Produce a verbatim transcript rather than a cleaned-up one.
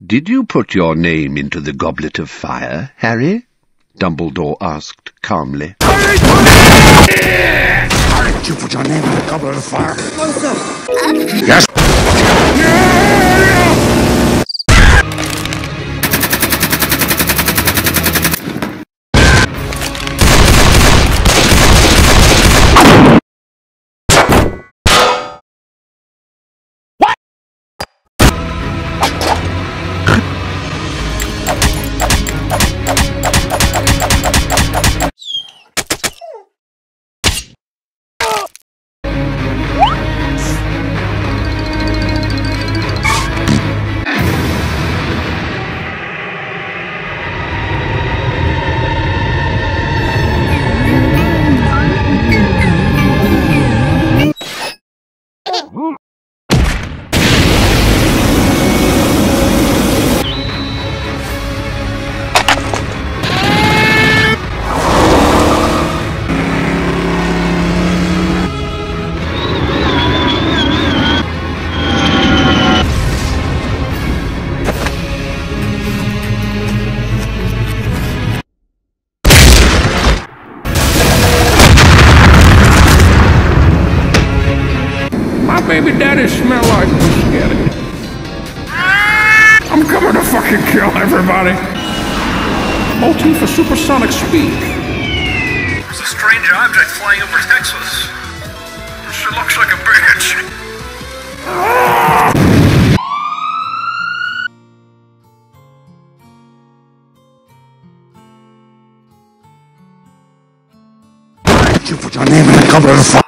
Did you put your name into the Goblet of Fire, Harry? Dumbledore asked calmly. Did you put your name in the Goblet of Fire? No, sir. Yes. Baby daddy smell like spaghetti. I'm coming to fucking kill everybody. Motifa supersonic speed. There's a strange object flying over Texas. She looks like a bitch. Did you put your name in the Goblet of Fire?